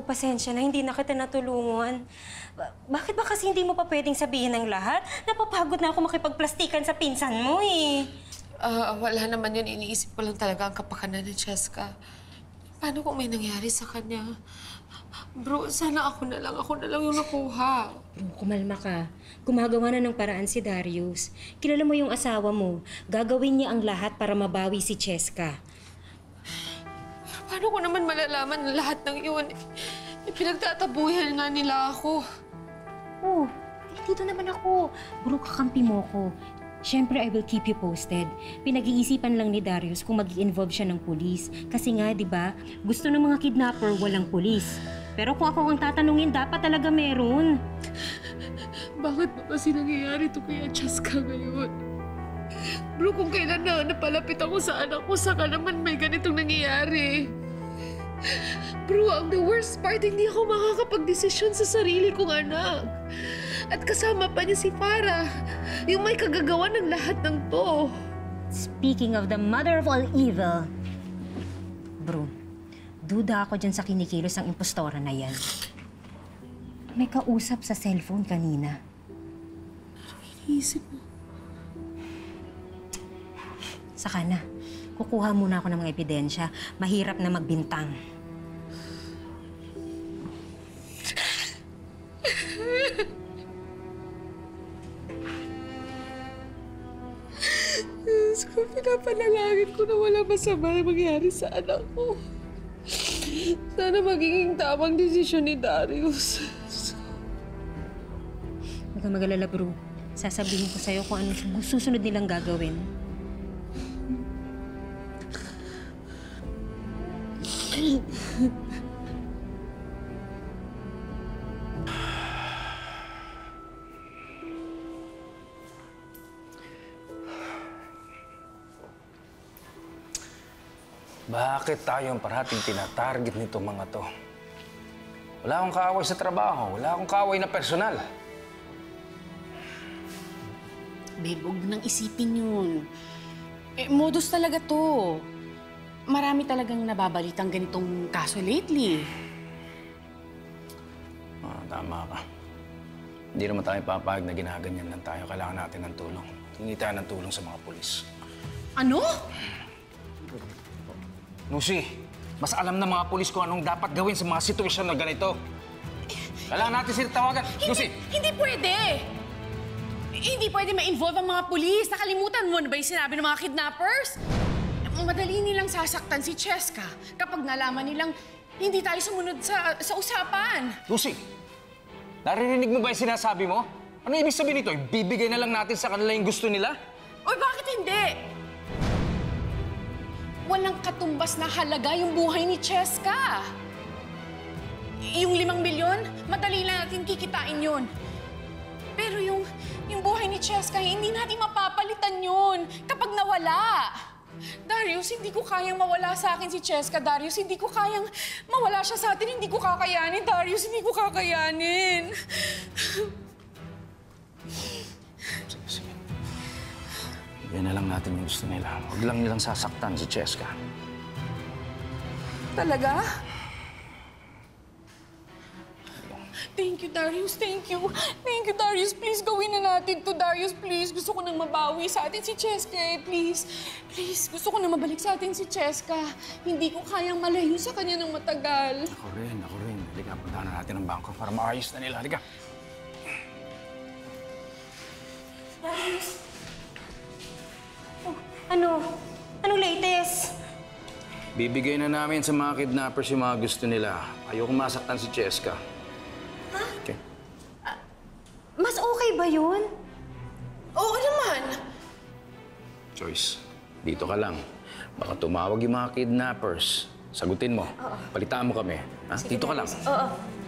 Bro, pasensya na, hindi na kita natulungan. Bakit ba kasi hindi mo pa pwedeng sabihin ng lahat? Napapagod na ako makipagplastikan sa pinsan mo eh. Wala naman yun. Iniisip ko lang talaga ang kapakanan ni Cheska. Paano kung may nangyari sa kanya? Bro, sana ako na lang yung nakuha. Bro, kumalma ka. Gumagawa na ng paraan si Darius. Kilala mo yung asawa mo. Gagawin niya ang lahat para mabawi si Cheska. Paano ko naman malalaman na lahat ng iyon? Pinagtatabuyan nga nila ako. Oh, dito naman ako. Bro, kakampi mo ko. Siyempre, I will keep you posted. Pinag-iisipan lang ni Darius kung mag-i-involve siya ng pulis. Kasi nga, di ba, gusto ng mga kidnapper walang pulis. Pero kung ako ang tatanungin, dapat talaga meron. Bakit ba kasi nangyayari ito kay Cheska ngayon? Bro, kung kailan na napalapit ako sa anak ko, saka naman may ganitong nangyayari. Bro, ang the worst part, hindi ako makakapag-desisyon sa sarili kong anak. At kasama pa niya si Farah, yung may kagagawa ng lahat ng to. Speaking of the mother of all evil, bro, duda ako dyan sa kinikilos ng impostora na yan. May kausap sa cellphone kanina. Iniisip mo. Saka na. Kukuha muna ako ng mga ebidensya. Mahirap na magbintang. Diyos ko, pinapanalangin ko na wala masama na mangyari sa anak ko. Sana magiging tamang desisyon ni Darius. Huwag kang mag-alala, bro. Sasabihin ko sa'yo kung ano susunod nilang gagawin. Bakit tayo ang parating tinatarget nito mga to? Wala akong kaaway sa trabaho. Wala akong kaaway na personal. Babe, huwag nang isipin yun. Modus talaga to. Marami talagang nababalitang ganitong kaso lately. Tama ka. Hindi naman tayo papayag na ginaganyan lang tayo. Kailangan natin ng tulong. Hingi tayo ng tulong sa mga pulis. Ano? Lucy, mas alam ng mga pulis kung anong dapat gawin sa mga sitwasyon na ganito. Kailangan natin sila tawagan. Lucy! Hindi pwede! Hindi pwede ma-involve ang mga pulis. Nakalimutan mo na ba yung sinabi ng mga kidnappers? Madali nilang sasaktan si Cheska kapag nalaman nilang hindi tayo sumunod sa usapan. Lucy, naririnig mo ba yung sinasabi mo? Ano ibig sabihin nito? Ibibigay na lang natin sa kanila yung gusto nila? Oy, bakit hindi? Walang katumbas na halaga yung buhay ni Cheska. Yung 5 milyon, madali lang natin kikitain yun. Pero yung buhay ni Cheska, hindi natin mapapalitan yun kapag nawala. Darius, hindi ko kayang mawala sa akin si Cheska. Darius, hindi ko kayang mawala siya sa atin. Hindi ko kakayanin, Darius. Hindi ko kakayanin. Sige. Bigyan na lang natin yung gusto nila. Huwag lang nilang sasaktan si Cheska. Talaga? Thank you, Darius. Thank you. Thank you, Darius. Please, gawin na natin to, Darius. Please, gusto ko nang mabawi sa atin si Cheska. Please. Please, gusto ko na mabalik sa atin si Cheska. Hindi ko kayang malayo sa kanya ng matagal. Ako rin. Halika, puntahan na natin ang bangko para maayos na nila. Halika. Darius! Oh, ano? Anong latest? Bibigay na namin sa mga kidnappers yung mga gusto nila. Ayoko masaktan si Cheska. Ha? Okay. Mas okay ba yun? Oo naman. Joyce, dito ka lang. Baka tumawag yung mga kidnappers. Sagutin mo. Palitaan mo kami. Ha? Dito ka lang. Oo.